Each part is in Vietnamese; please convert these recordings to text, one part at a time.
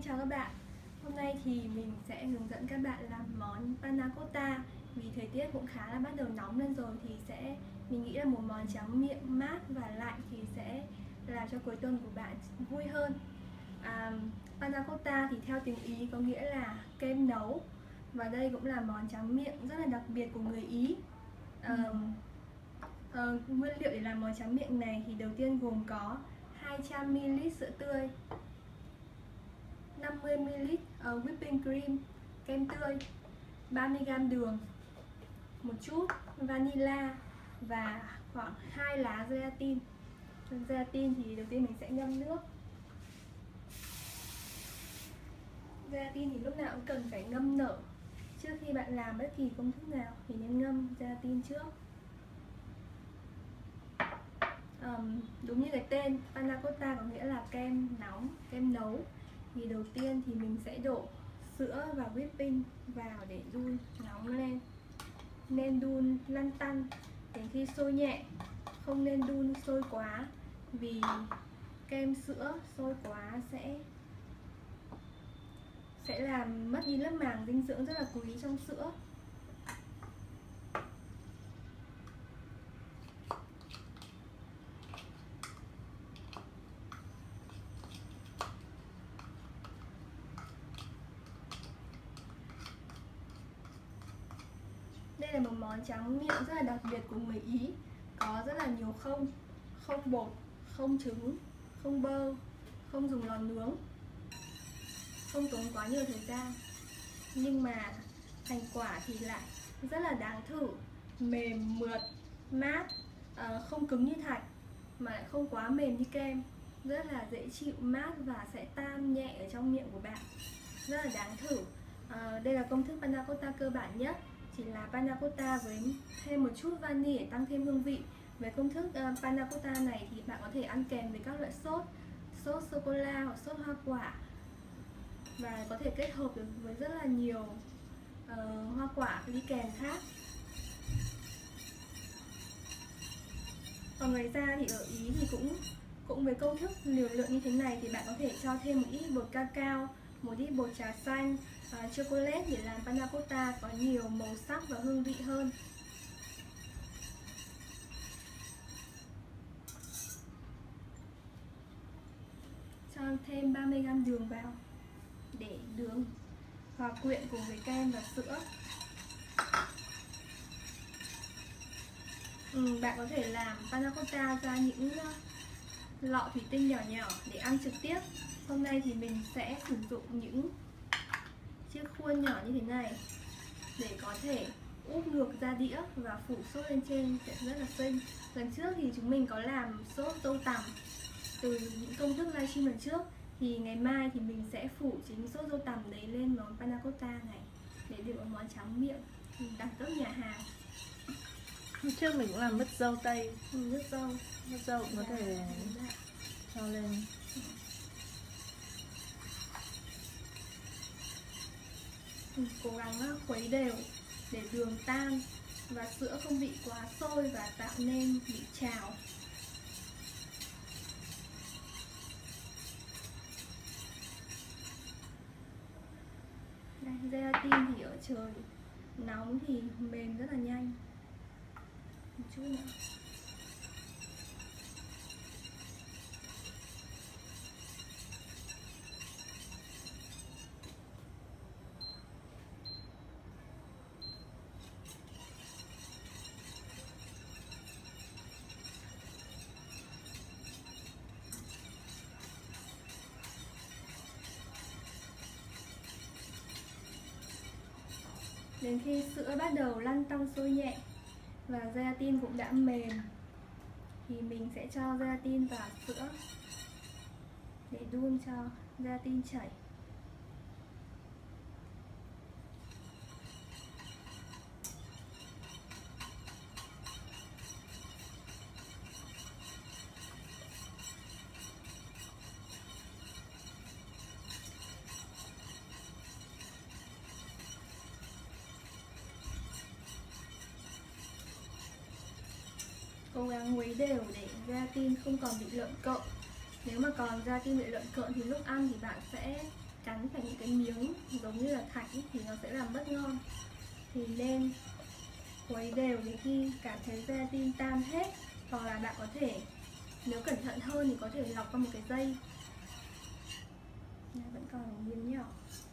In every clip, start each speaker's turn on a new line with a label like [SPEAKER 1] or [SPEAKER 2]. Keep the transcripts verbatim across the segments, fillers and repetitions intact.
[SPEAKER 1] chào các bạn. Hôm nay thì mình sẽ hướng dẫn các bạn làm món panna cotta. Vì thời tiết cũng khá là bắt đầu nóng lên rồi thì sẽ mình nghĩ là một món tráng miệng mát và lạnh thì sẽ làm cho cuối tuần của bạn vui hơn. à, Panna cotta thì theo tiếng Ý có nghĩa là kem nấu, và đây cũng là món tráng miệng rất là đặc biệt của người Ý. à, ừ. uh, Nguyên liệu để làm món tráng miệng này thì đầu tiên gồm có hai trăm mi li lít sữa tươi, năm mươi mi li lít uh, whipping cream, kem tươi, ba mươi gam đường, một chút vanilla và khoảng hai lá gelatin. Gelatin thì đầu tiên mình sẽ ngâm nước. Gelatin thì lúc nào cũng cần phải ngâm nở. Trước khi bạn làm bất kỳ công thức nào thì nên ngâm gelatin trước. Um, đúng như cái tên panna cotta có nghĩa là kem nóng, kem nấu. Thì đầu tiên thì mình sẽ đổ sữa và whipping vào để đun nóng lên. Nên đun lăn tăn đến khi sôi nhẹ, không nên đun sôi quá, vì kem sữa sôi quá sẽ sẽ làm mất đi lớp màng dinh dưỡng rất là quý trong sữa. Đây là một món tráng miệng rất là đặc biệt của người Ý, có rất là nhiều không, không bột, không trứng, không bơ, không dùng lò nướng, không tốn quá nhiều thời gian, nhưng mà thành quả thì lại rất là đáng thử, mềm mượt, mát, không cứng như thạch mà lại không quá mềm như kem, rất là dễ chịu, mát và sẽ tan nhẹ ở trong miệng của bạn, rất là đáng thử. À, đây là công thức panna cotta cơ bản nhất, chỉ là panna cotta với thêm một chút vani để tăng thêm hương vị. Về công thức uh, panna cotta này thì bạn có thể ăn kèm với các loại sốt, sốt sô cô la hoặc sốt hoa quả, và có thể kết hợp được với rất là nhiều uh, hoa quả đi kèm khác. Còn ngoài ra thì ở Ý thì cũng cũng với công thức liều lượng như thế này thì bạn có thể cho thêm một ít bột cacao, một ít bột trà xanh, uh, chocolate để làm panna cotta có nhiều màu sắc và hương vị hơn. Cho thêm ba mươi gam đường vào để đường hòa quyện cùng với kem và sữa. Ừ, bạn có thể làm panna cotta ra những lọ thủy tinh nhỏ nhỏ để ăn trực tiếp. Hôm nay thì mình sẽ sử dụng những chiếc khuôn nhỏ như thế này để có thể úp ngược ra đĩa và phủ sốt lên trên sẽ rất là xinh. Lần trước thì chúng mình có làm sốt tâu tằm từ những công thức livestream lần trước, thì ngày mai thì mình sẽ phủ chính sốt dâu tằm đấy lên món panna cotta này để được một món tráng miệng đẳng cấp nhà hàng.
[SPEAKER 2] Hôm trước mình cũng làm mứt dâu tây.
[SPEAKER 1] Ừ, mứt dâu
[SPEAKER 2] mứt dâu cũng có thể cho lên.
[SPEAKER 1] Ừ, cố gắng khuấy đều để đường tan và sữa không bị quá sôi và tạo nên bị trào. Đây, gelatin thì ở trời nóng thì mềm rất là nhanh. Một chút nữa. Đến khi sữa bắt đầu lăn tăn sôi nhẹ và gelatin cũng đã mềm thì mình sẽ cho gelatin vào sữa để đun cho gelatin chảy. Cố gắng khuấy đều để gelatin không còn bị lợn cợn. Nếu mà còn gelatin bị lợn cợn thì lúc ăn thì bạn sẽ cắn phải những cái miếng giống như là thạch ý, thì nó sẽ làm mất ngon. Thì nên khuấy đều đến khi cảm thấy gelatin tan hết, hoặc là bạn có thể nếu cẩn thận hơn thì có thể lọc qua một cái dây. Này, vẫn còn miếng nhỏ.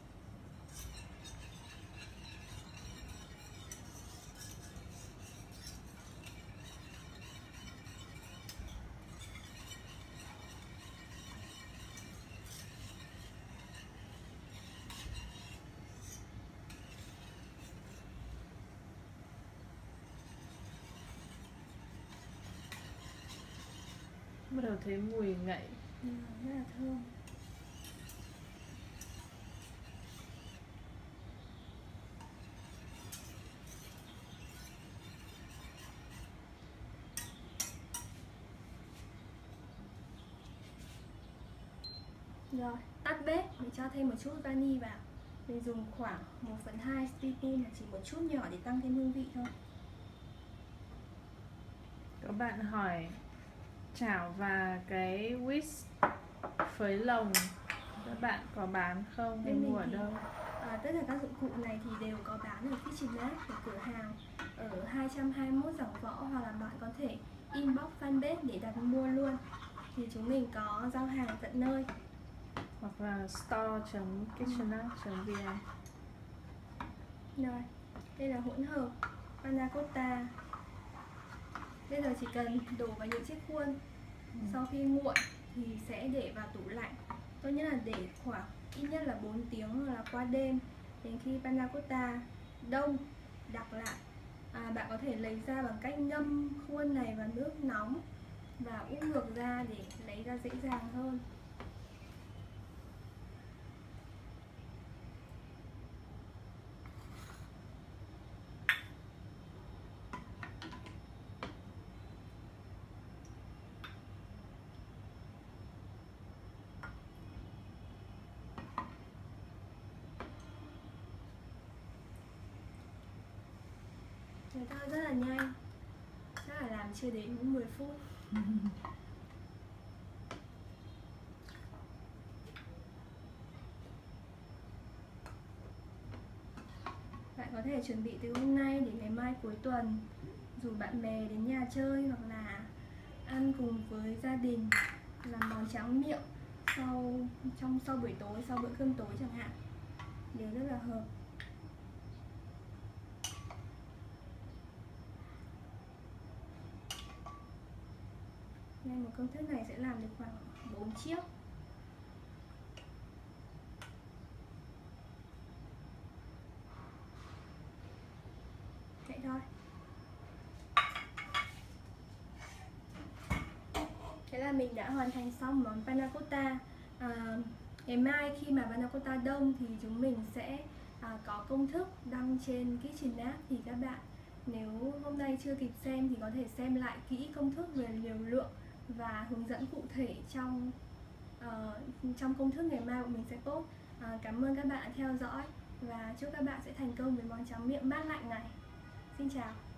[SPEAKER 2] Bắt đầu thấy mùi ngậy.
[SPEAKER 1] Ừ, rất là thơm. Rồi, tắt bếp, mình cho thêm một chút vani vào. Mình dùng khoảng một phần hai teaspoon, chỉ một chút nhỏ để tăng thêm hương vị thôi.
[SPEAKER 2] Các bạn hỏi chảo và cái whisk phới lồng các bạn có bán không hay mua ở đâu?
[SPEAKER 1] À, tất cả các dụng cụ này thì đều có bán ở KitchenAid, ở cửa hàng ở hai trăm hai mươi mốt Giảng Võ, hoặc là bạn có thể inbox fanpage để đặt mua luôn. Thì chúng mình có giao hàng tận nơi.
[SPEAKER 2] Hoặc là store chấm kitchenaid chấm vn.
[SPEAKER 1] Rồi, đây là hỗn hợp panna cotta. Bây giờ chỉ cần đổ vào những chiếc khuôn. ừ. Sau khi nguội thì sẽ để vào tủ lạnh. Tốt nhất là để khoảng ít nhất là bốn tiếng hoặc là qua đêm, đến khi panna cotta đông đặc lại. À, bạn có thể lấy ra bằng cách ngâm khuôn này vào nước nóng và úp ngược ra để lấy ra dễ dàng hơn. Người ta rất là nhanh, chắc là làm chưa đến mười phút. Bạn có thể chuẩn bị từ hôm nay để ngày mai cuối tuần rủ bạn bè đến nhà chơi, hoặc là ăn cùng với gia đình, làm món tráng miệng sau trong sau buổi tối, sau bữa cơm tối chẳng hạn, đều rất là hợp. Nên một công thức này sẽ làm được khoảng bốn chiếc. Vậy thôi. Thế là mình đã hoàn thành xong món panna cotta. À, ngày mai khi mà panna cotta đông thì chúng mình sẽ à, có công thức đăng trên KitchenAid. Thì các bạn nếu hôm nay chưa kịp xem thì có thể xem lại kỹ công thức về liều lượng và hướng dẫn cụ thể trong uh, trong công thức ngày mai bọn mình sẽ post. À, cảm ơn các bạn đã theo dõi và chúc các bạn sẽ thành công với món tráng miệng mát lạnh này. Xin chào.